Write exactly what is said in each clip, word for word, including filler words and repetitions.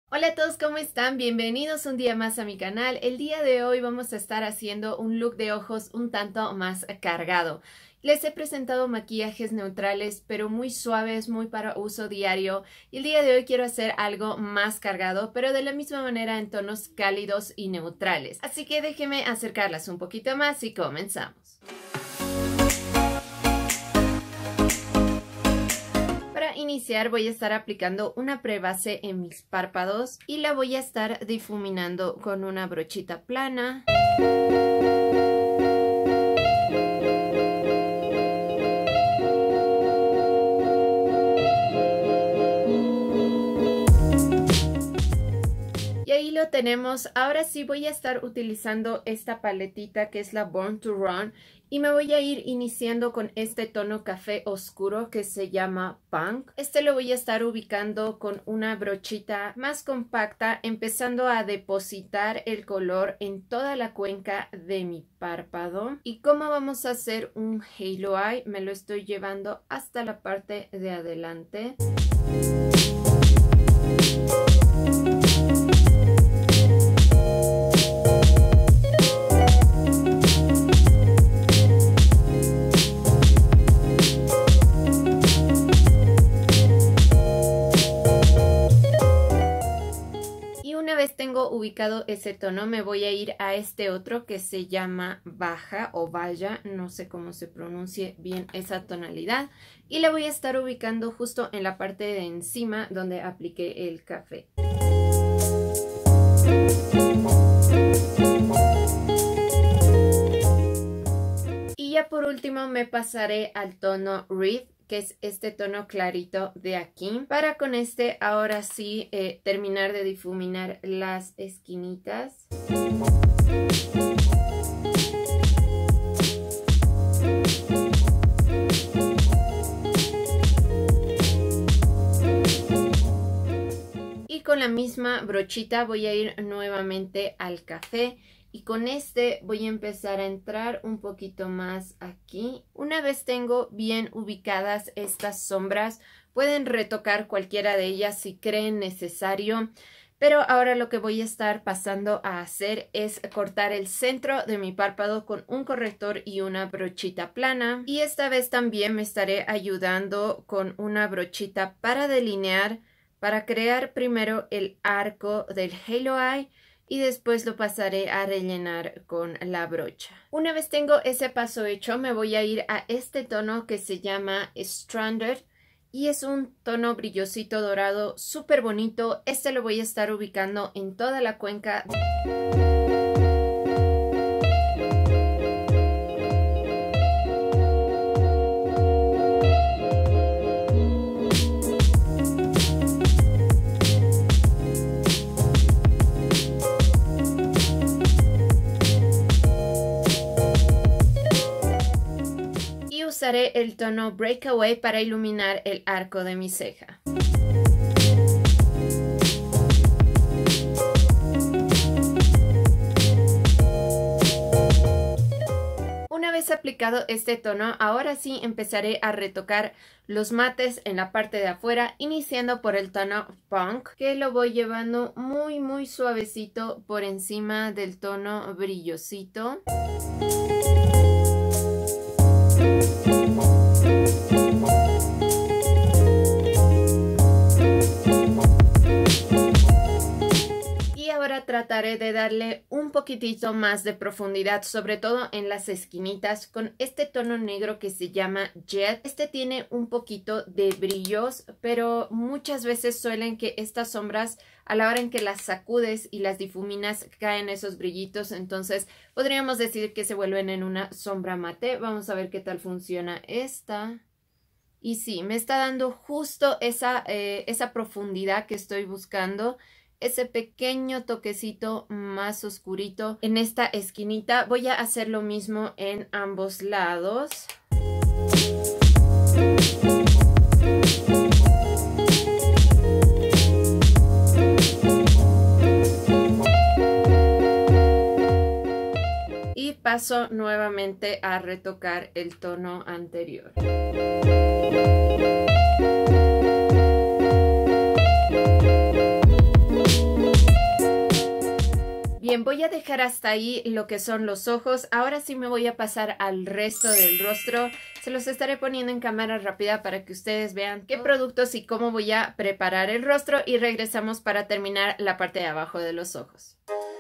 Hola a todos, ¿cómo están? Bienvenidos un día más a mi canal. El día de hoy vamos a estar haciendo un look de ojos un tanto más cargado. Les he presentado maquillajes neutrales, pero muy suaves, muy para uso diario. Y el día de hoy quiero hacer algo más cargado, pero de la misma manera en tonos cálidos y neutrales. Así que déjenme acercarlas un poquito más y comenzamos. Para iniciar voy a estar aplicando una prebase en mis párpados y la voy a estar difuminando con una brochita plana. Y ahí lo tenemos. Ahora sí voy a estar utilizando esta paletita que es la Born to Run y me voy a ir iniciando con este tono café oscuro que se llama Punk. Este lo voy a estar ubicando con una brochita más compacta, empezando a depositar el color en toda la cuenca de mi párpado. Y como vamos a hacer un halo eye, me lo estoy llevando hasta la parte de adelante. Tengo ubicado ese tono, me voy a ir a este otro que se llama Baja o Vaya, no sé cómo se pronuncie bien esa tonalidad, y la voy a estar ubicando justo en la parte de encima donde apliqué el café. Y ya por último me pasaré al tono Reed, que es este tono clarito de aquí, para con este ahora sí eh, terminar de difuminar las esquinitas. Y con la misma brochita voy a ir nuevamente al café. Y con este voy a empezar a entrar un poquito más aquí. Una vez tengo bien ubicadas estas sombras, pueden retocar cualquiera de ellas si creen necesario. Pero ahora lo que voy a estar pasando a hacer es cortar el centro de mi párpado con un corrector y una brochita plana. Y esta vez también me estaré ayudando con una brochita para delinear, para crear primero el arco del halo eye. Y después lo pasaré a rellenar con la brocha. Una vez tengo ese paso hecho, me voy a ir a este tono que se llama Stranded. Y es un tono brillosito dorado, súper bonito. Este lo voy a estar ubicando en toda la cuenca. Usaré el tono Breakaway para iluminar el arco de mi ceja. Una vez aplicado este tono, ahora sí empezaré a retocar los mates en la parte de afuera, iniciando por el tono Punk, que lo voy llevando muy muy suavecito por encima del tono brillosito. Trataré de darle un poquitito más de profundidad, sobre todo en las esquinitas, con este tono negro que se llama Jet. Este tiene un poquito de brillos, pero muchas veces suelen que estas sombras, a la hora en que las sacudes y las difuminas, caen esos brillitos. Entonces podríamos decir que se vuelven en una sombra mate. Vamos a ver qué tal funciona esta. Y sí, me está dando justo esa, eh, esa profundidad que estoy buscando. Ese pequeño toquecito más oscurito en esta esquinita. Voy a hacer lo mismo en ambos lados. Y paso nuevamente a retocar el tono anterior. Bien, voy a dejar hasta ahí lo que son los ojos. Ahora sí me voy a pasar al resto del rostro. Se los estaré poniendo en cámara rápida para que ustedes vean qué productos y cómo voy a preparar el rostro. Y regresamos para terminar la parte de abajo de los ojos.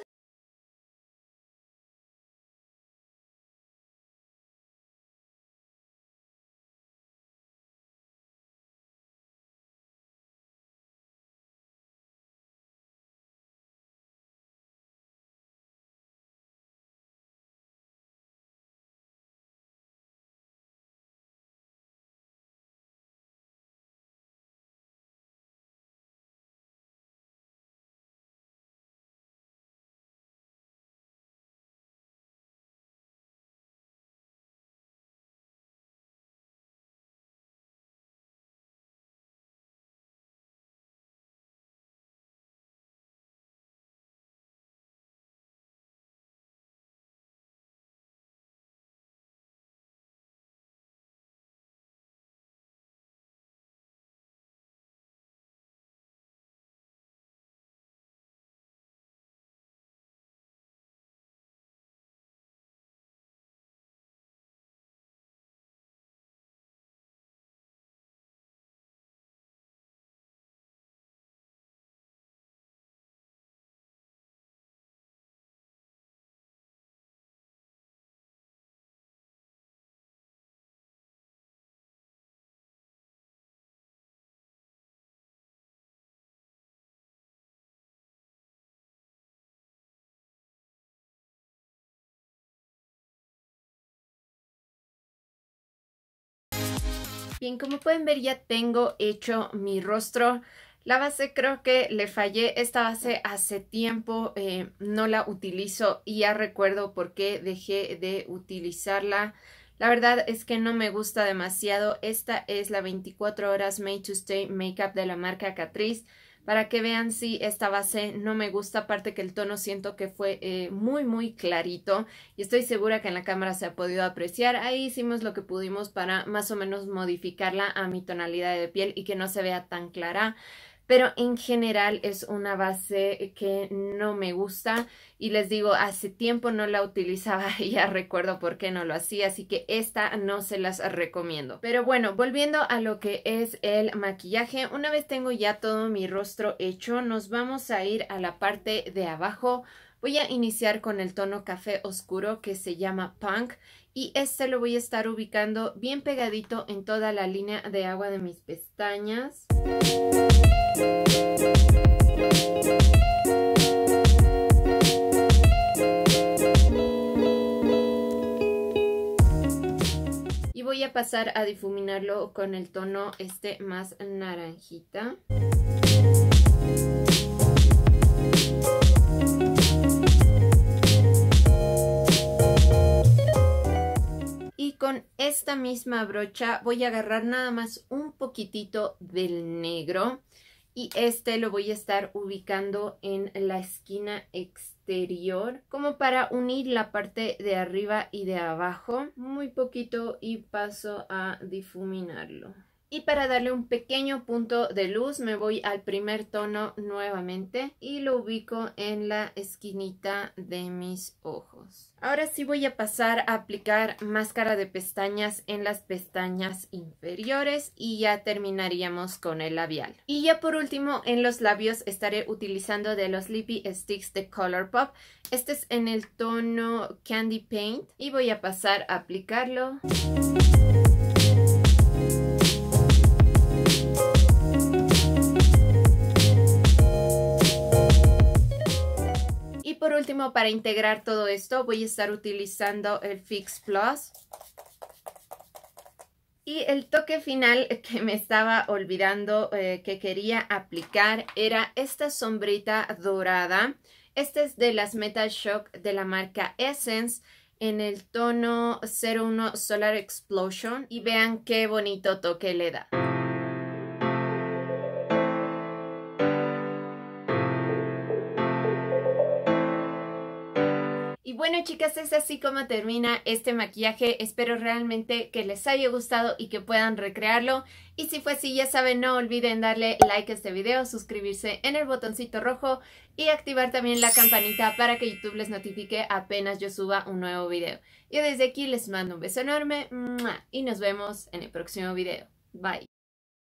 Bien, como pueden ver ya tengo hecho mi rostro. La base creo que le fallé. Esta base hace tiempo eh, no la utilizo y ya recuerdo por qué dejé de utilizarla. La verdad es que no me gusta demasiado. Esta es la veinticuatro horas Made to Stay Makeup de la marca Catrice. Para que vean si esta base no me gusta, aparte que el tono siento que fue eh, muy muy clarito y estoy segura que en la cámara se ha podido apreciar. Ahí hicimos lo que pudimos para más o menos modificarla a mi tonalidad de piel y que no se vea tan clara. Pero en general es una base que no me gusta y les digo, hace tiempo no la utilizaba y ya recuerdo por qué no lo hacía, así que esta no se las recomiendo. Pero bueno, volviendo a lo que es el maquillaje, una vez tengo ya todo mi rostro hecho, nos vamos a ir a la parte de abajo. Voy a iniciar con el tono café oscuro que se llama Punk y este lo voy a estar ubicando bien pegadito en toda la línea de agua de mis pestañas. Y voy a pasar a difuminarlo con el tono este más naranjita. Y con esta misma brocha voy a agarrar nada más un poquitito del negro y este lo voy a estar ubicando en la esquina exterior como para unir la parte de arriba y de abajo muy poquito y paso a difuminarlo. Y para darle un pequeño punto de luz me voy al primer tono nuevamente y lo ubico en la esquinita de mis ojos. Ahora sí voy a pasar a aplicar máscara de pestañas en las pestañas inferiores y ya terminaríamos con el labial. Y ya por último en los labios estaré utilizando de los Lippy Sticks de Colourpop. Este es en el tono Candy Paint y voy a pasar a aplicarlo. Y por último, para integrar todo esto, voy a estar utilizando el Fix Plus. Y el toque final que me estaba olvidando eh, que quería aplicar era esta sombrita dorada. Esta es de las Metal Shock de la marca Essence en el tono cero uno Solar Explosion. Y vean qué bonito toque le da. Y bueno, chicas, es así como termina este maquillaje. Espero realmente que les haya gustado y que puedan recrearlo. Y si fue así, ya saben, no olviden darle like a este video, suscribirse en el botoncito rojo y activar también la campanita para que YouTube les notifique apenas yo suba un nuevo video. Yo desde aquí les mando un beso enorme y nos vemos en el próximo video. Bye.